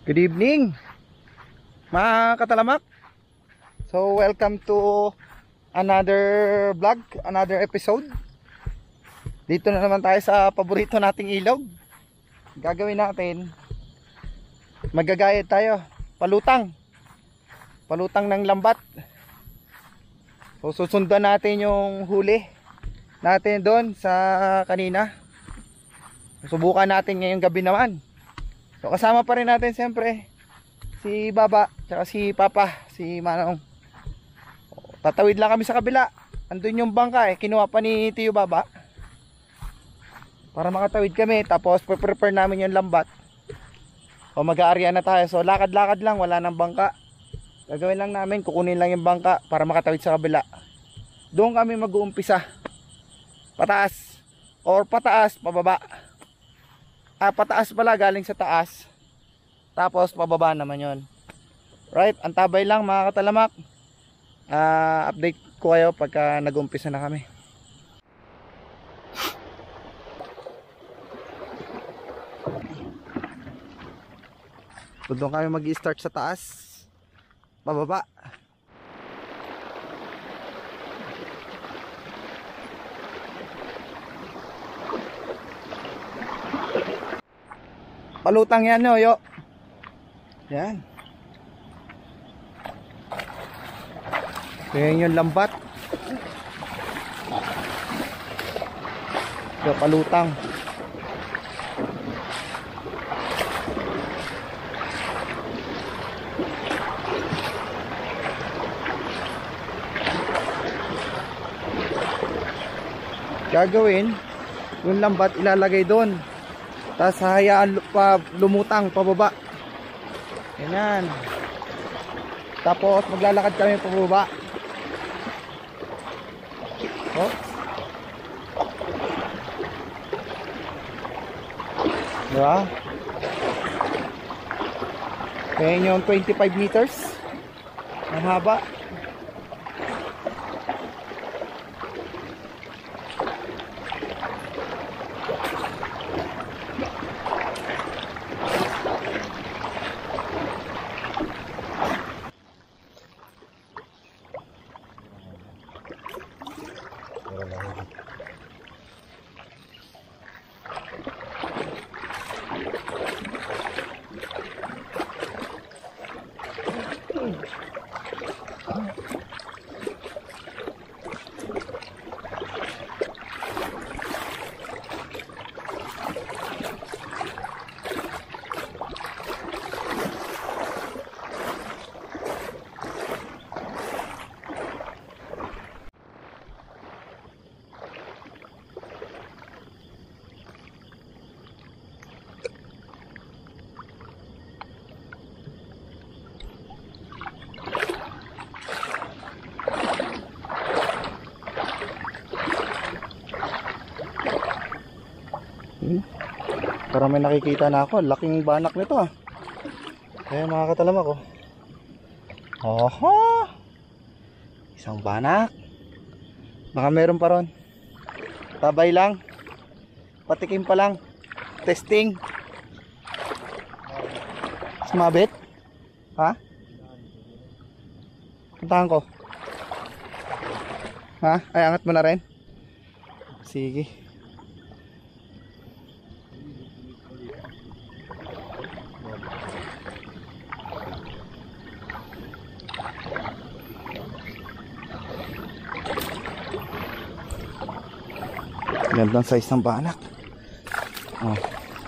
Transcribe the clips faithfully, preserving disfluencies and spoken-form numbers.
Good evening mga katalamak. So welcome to another vlog, another episode. Dito na naman tayo sa paborito nating ilog. Gagawin natin, magagayad tayo, palutang Palutang ng lambat. So susundan natin yung huli natin doon sa kanina. Subukan natin ngayong gabi naman. So kasama pa rin natin siyempre si Baba tsaka si Papa, si Manong. Tatawid lang kami sa kabila. Andun yung bangka eh, kinuha pa ni Tiyo Baba para makatawid kami. Tapos prepare namin yung lambat. O mag-aarya na tayo. So lakad-lakad lang, wala nang bangka. Gagawin lang namin, kukunin lang yung bangka para makatawid sa kabila. Doon kami mag-uumpisa. Pataas or pataas, pababa. Ah, pataas pala, galing sa taas. Tapos pababa naman yon. Right, antabay lang mga katalamak. uh, Update ko kayo pagka nag-umpisa na kami. Doon kami mag-i-start sa taas, pababa. Palutang yan, yo, yo. Yan. Yan yung lambat. Yo, palutang. Gagawin, yung lambat ilalagay doon. Tapos hayaan pa lumutang pababa. Ganyan. Tapos maglalakad kami pababa. Oh. Diba? Ayan yung twenty-five meters ang haba. Para may nakikita na ako, laking banak nito ah. Kaya mga katalamak ko. Oho! Isang banak. Baka meron pa ron. Tabay lang. Patikim pa lang. Testing. Sumabit? Ha? Puntahan ko. Ha? Ay, angat mo na rin? Sige. Gandang size ng banak. Oh.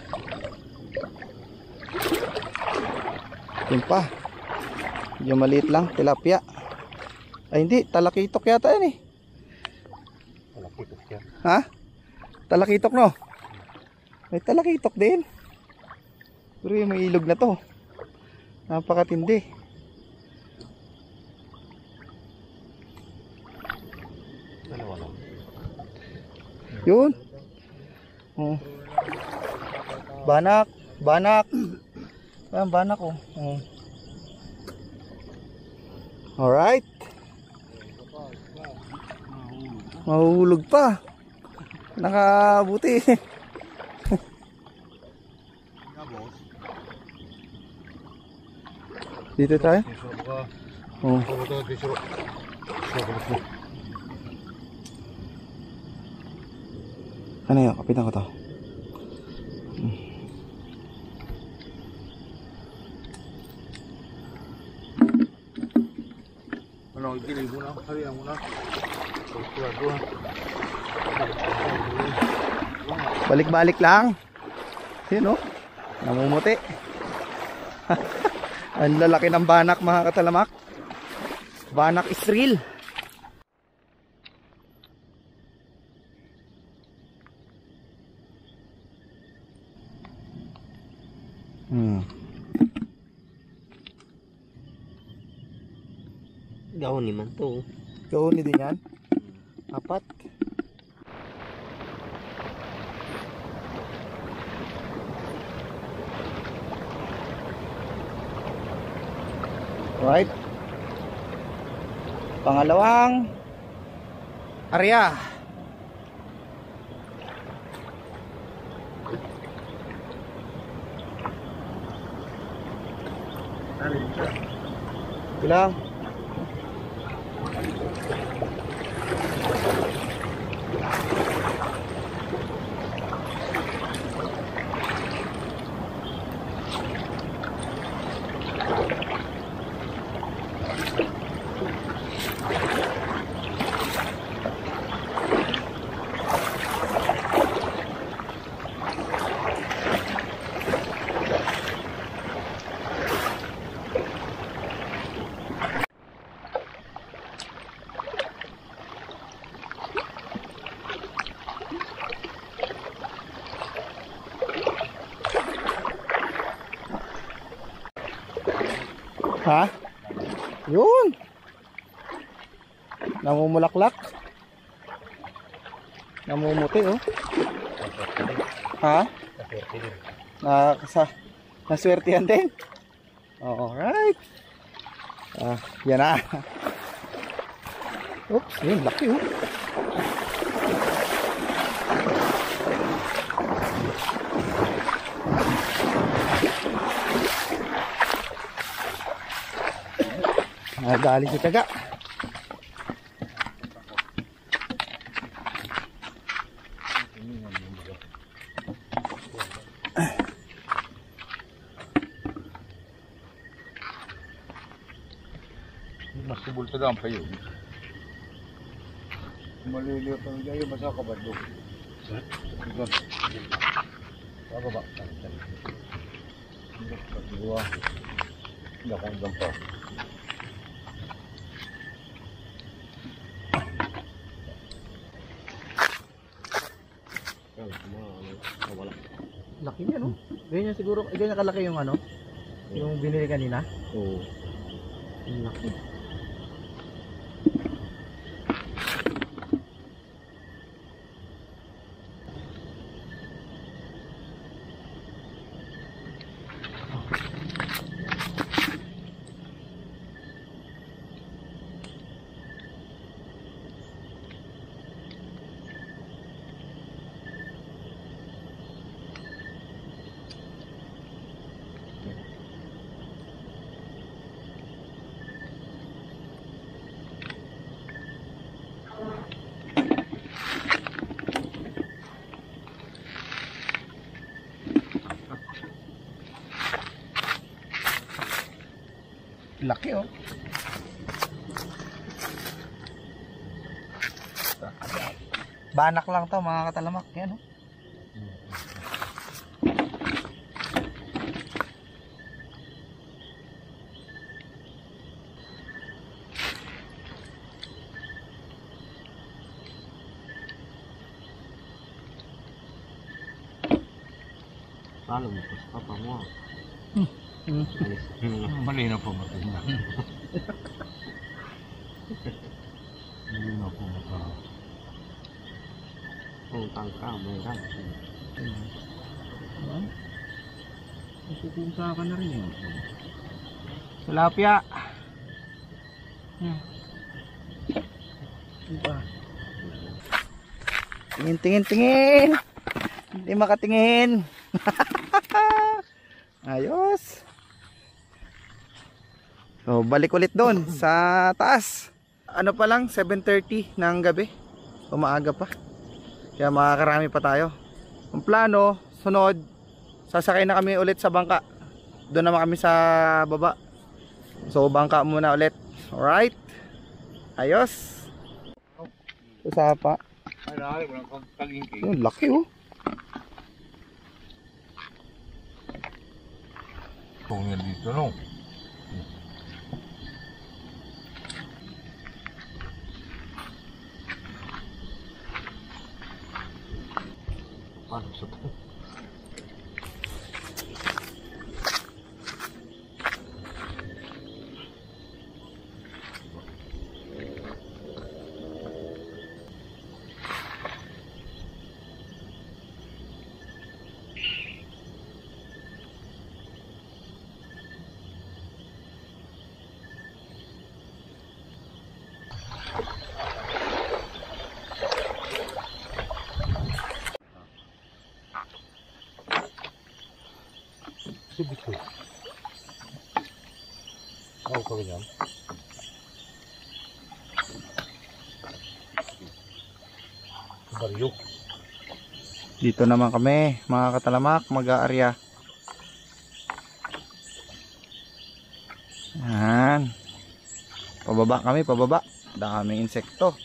Yun pa. Yung maliit lang, tilapia. Ay hindi, talakitok yata yan eh. Talakitok yan. Ha? Talakitok no? May talakitok din. Pero yung may ilog na to. Napakatindi. Yun. Oh. Banak, banak. Ayan, banak oh. Oh. Alright. Mahulog pa. Nakabuti. Dito tayo? Oo. Ano yun? Kapitan ko to. Ano, gini muna. Hali na muna. Balik-balik lang. Yun o. Namumuti. Ang lalaki ng banak mga katalamak. Banak is real. Hmm. Gawin ni man to. Gawin din yan. Apat. Right. Pangalawang area. Bilang. Ha? Yun. Namumulaklak. Namumuti oh. Ha? Nakasa naswertihan din. Alright. Ah, yan na. Oops, yun, laki oh. Nadali si taga. Mas subul sa dam kayo. Maliliot ang gayo basa ka ba do? Ito. Apa ba? Dua. Hindi ako gampa. Laki niya no? Ganyan siguro, ganyan kalaki yung ano? Yung binili kanina? Oo. Ang laki. Laki oh. Banak lang to mga katalamak. Yan oh. Paano mo pas papa mo? Malinaw po matanda. Malinaw po matanda. Kung tangka mo yan. Nasupunsa ka na rin yun. Tilapia. Hmm. Diba? Tingin, tingin, tingin. Hindi makatingin. Ayos. So, balik ulit doon sa taas. Ano pa lang, seven thirty ng gabi. Umaaga pa. Kaya makakarami pa tayo. Ang plano, sunod, sasakay na kami ulit sa bangka. Doon naman kami sa baba. So, bangka muna ulit. Alright? Ayos. Usapa. Ay, nakali mo lang kagingking. Yung laki oh. Itong yan dito, no? Paano sa to? Sibit ko. Ako ka ganyan. Baryo. Dito naman kami, mga katalamak, mag-aarya. Yan. Pababa kami, pababa. Daming insekto.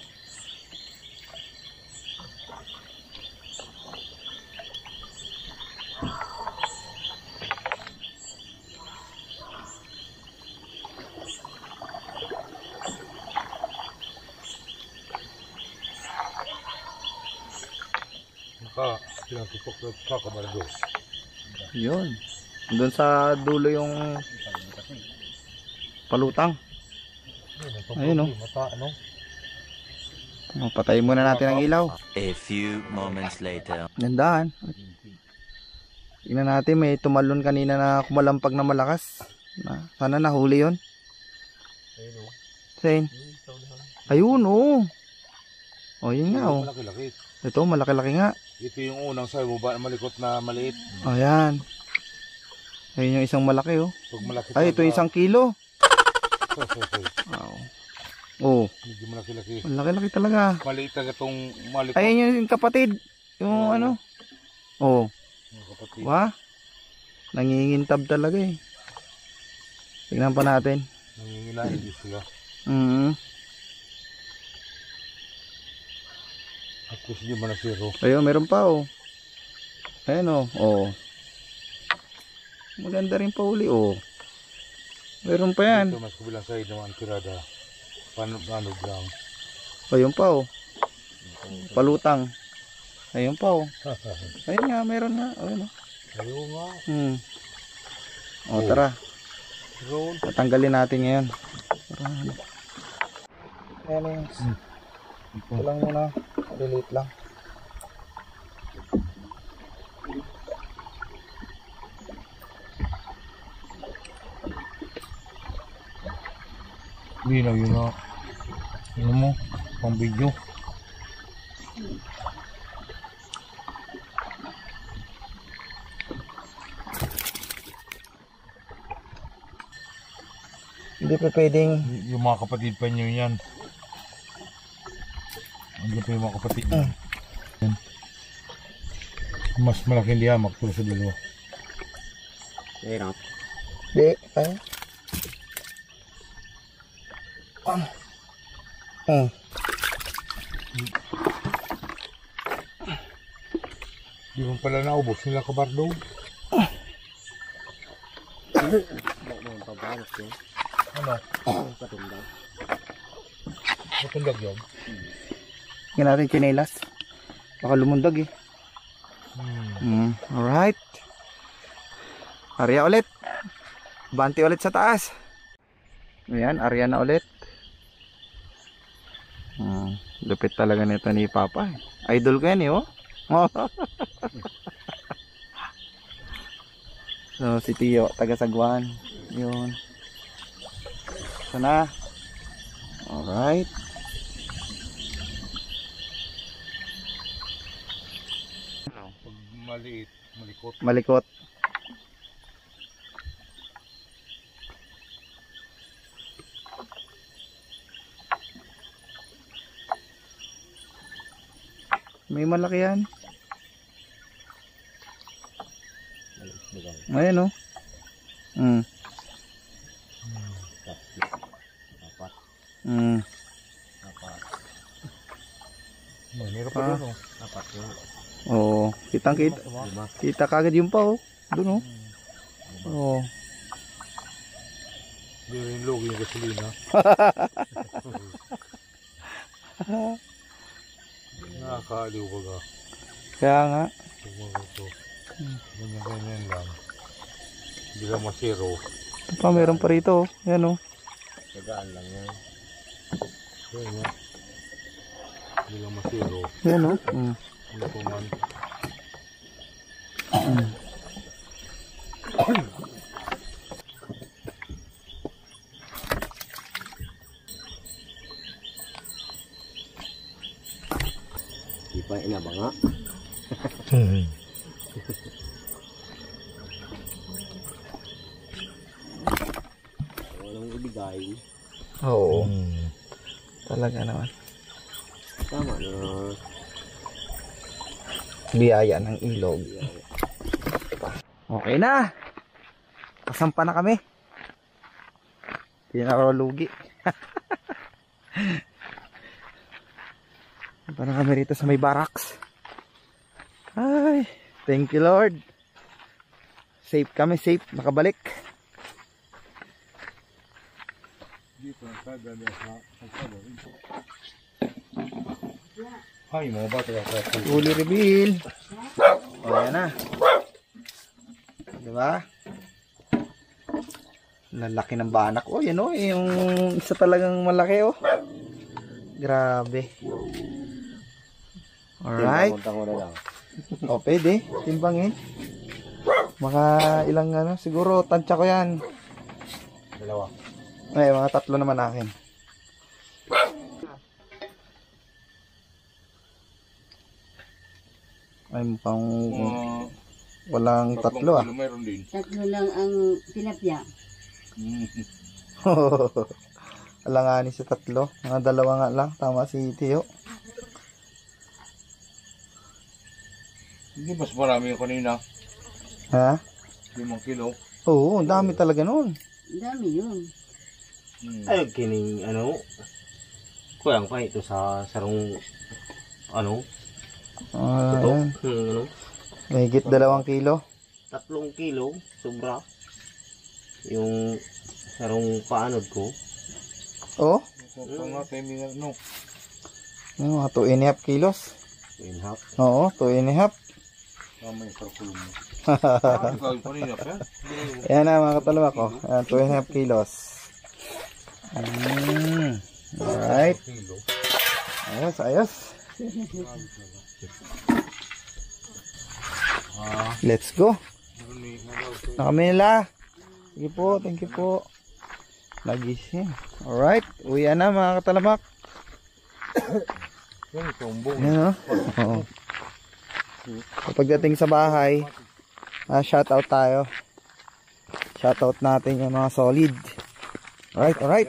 Maka, pinatupok na sa kabardo. Yun. Doon sa dulo yung palutang. Ayun, oh. Mata, ano? Oh, patayin muna natin ang ilaw. A few moments later. Gandaan. Tingnan natin, may tumalon kanina na kumalampag na malakas. Na, sana nahuli yun. Ayun, oh. Saan? Ayun, oh. Oh, yun nga, oh. Malaki-laki. Ito, malaki-laki nga. Ito yung unang sa baba na malikot na maliit. Oh, yan. Ayun yung isang malaki, oh. Pag malaki Ay, ito yung isang kilo. So, so, so. Wow. Oh, Medyo malaki-laki. malaki-laki talaga. Maliit talaga itong malikot. Ayun yung kapatid. Yung Oo. ano. Oh, Mga kapatid. wah. Nangingintab talaga eh. Tingnan pa natin. Nangingilain din sila. Mm. At least di man na zero. Ayun, meron pa oh. Ayun oh. Oh. Maganda rin pa uli oh. Meron pa yan. Ito mas kabilang side naman tirada. Paano, paano lang. Ayun pa oh. Palutang. Ayun pa oh. Ayun nga, meron nga. Ayun oh. Ayaw nga. Hmm. Oh, Oh. tara. Roll. Tatanggalin natin ngayon. Para ano. Ayan yung ito lang muna. Delete lang. Hindi lang yun na. Ano mo? Pang video. Hindi pa pwedeng Y- Yung mga kapatid pa nyo yan. Ano pa yung mga kapatid nyo? Yan. Mas malaking lihamak pero sa dalawa. Hirap. di. Ay. Ah. Ah. Di mo pala naubos nila kabardo. Bakit mo pabalas yun? Ano? Patundag. Matundag yun? Tingnan natin chinelas. Baka lumundag eh. Hmm. Mm, alright. Arya ulit. Banti ulit sa taas. Ayan, arya na ulit. Hmm, lupit talaga nito ni Papa. Idol ko yan eh, oh. So, si Tio, taga Sagwan. Yun. Sana. Alright. Pag maliit, malikot. Malikot. May malaki yan. Ayan, oh. Mm. Apat. Mm. Apat. Meron pa pa Ah. doon. Apat yun. Oo. Kitang kita. Lima. Kita kagad yung pa, oh. Doon, oh. Oo. Hindi rin logo yung gasolina. Nakakaaliw ka ga. Kaya nga. Kung mga ito. Ganyan-ganyan lang. Hindi lang masiro. Ito pa, meron pa rito, oh. Ayan, oh. Tagaan lang yan. Yan nga. Hindi lang masiro. Ayan, oh. Mm. Ano po man. Di pa inabanga. Walang ibigay. Oo. Talaga naman. Tama na. Biyaya ng ilog. Okay na. Kasampa na kami. Hindi na ako lugi. Sampa na kami rito sa may barracks. Ay, thank you Lord. Safe kami, safe. Nakabalik. Dito ang kagano sa pagkabawin. Ay, mga bata ka. Uli reveal. O, yan na. Diba? Lalaki ng banak. O, yan o. Yung isa talagang malaki o. Grabe. Alright. Timbang ko na lang. O, pwede. Timbangin. Mga ilang ano. Siguro, tansya ko yan. Dalawa. Ay, mga tatlo naman akin. Ay, mukhang Mga walang tatlo ah. kilo mayroon din. Tatlo lang ang tilapia. Alanganin sa tatlo. Mga dalawa nga lang. Tama si Tio. Hindi mas marami yung kanina. Ha? Limang kilo. Oo, ang dami talaga nun. Ang dami yun. Hmm. Ay, kining ano. Kuyang pa ito sa sarong ano. Ah, Ito. ayan. Hmm, ano. Mahigit dalawang kilo. Tatlong kilo. Sobra. Yung sarong paanod ko. Oh, Kung nga tayo may ano. yung mga two and a half kilos. Two and a half. Oo, two and a half. Tama yung karkulong mo. Ang gawin kanina pa. Ayan na mga katalwa ko. Ayan, two and a half kilos. Mm. Alright. Kilo. Ayos, ayos. Ah, Let's go. meron may nagaw. Na kami nila. Sige po, thank you po. Nagising. Alright, uwi na mga katalamak. Yan, tumbong. Ayan o. Oo. So, pagdating sa bahay, ah, shoutout tayo. Shoutout natin yung mga solid. Alright, alright.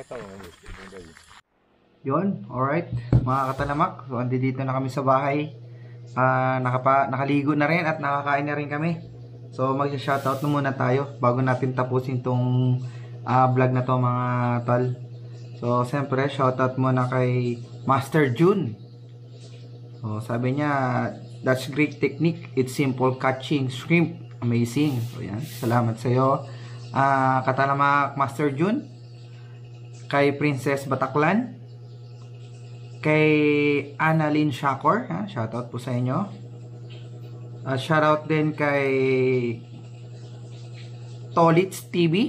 Yun, alright. Mga katalamak, so andi dito na kami sa bahay. Ah, nakapa, nakaligo na rin at nakakain na rin kami. So mag-shoutout na muna tayo bago natin tapusin tong ah, vlog na to mga tol. So siyempre shoutout muna kay Master June. So sabi niya, that's great technique. It's simple catching shrimp. Amazing. So yan, salamat sa iyo. Ah, katalamak Master June. Kay Princess Bataklan. Kay Annalyn Shakor, ha? Shoutout po sa inyo. Uh, shoutout din kay Tolits T V.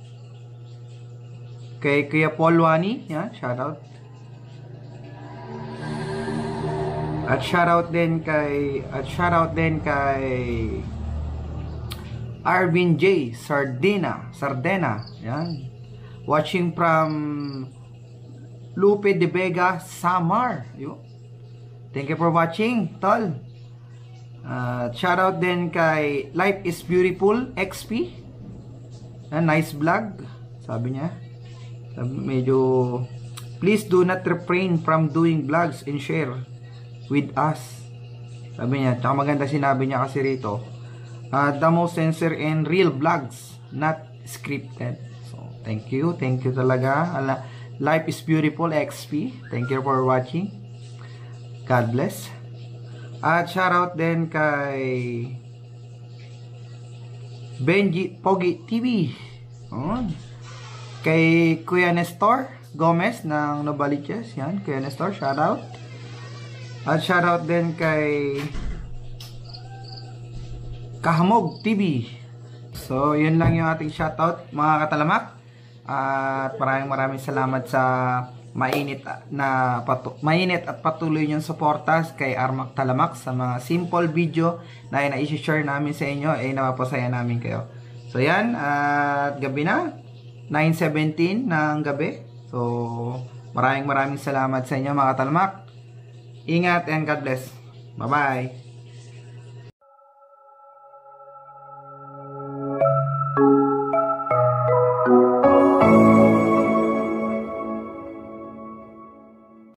Kay Kuya Paul Wani, ha? Shoutout. At shoutout din kay at shoutout din kay Arvin J. Sardina, Sardena, yan. Watching from Lupe de Vega, Samar. Yo. Thank you for watching, tol. Uh, shout out din kay Life is Beautiful X P. Uh, nice vlog, sabi niya. Sabi, medyo please do not refrain from doing vlogs and share with us. Sabi niya, tsaka maganda sinabi niya kasi rito, uh, the most sincere and real vlogs, not scripted. So, thank you. Thank you talaga. Ala, Life is Beautiful X P. Thank you for watching. God bless. At shoutout din kay Benji Pogi T V. Oh. Kay Kuya Nestor Gomez ng Novaliches. Yan, Kuya Nestor, shoutout. At shoutout din kay Kahamog T V. So, yun lang yung ating shoutout mga katalamak. At maraming maraming salamat sa mainit na patu mainit at patuloy niyong suporta kay Armac Talamak sa mga simple video na i-share namin sa inyo, ay napapasaya namin kayo. So yan, at gabi na, nine seventeen ng gabi. So maraming maraming salamat sa inyo mga Talamak. Ingat and God bless. Bye bye.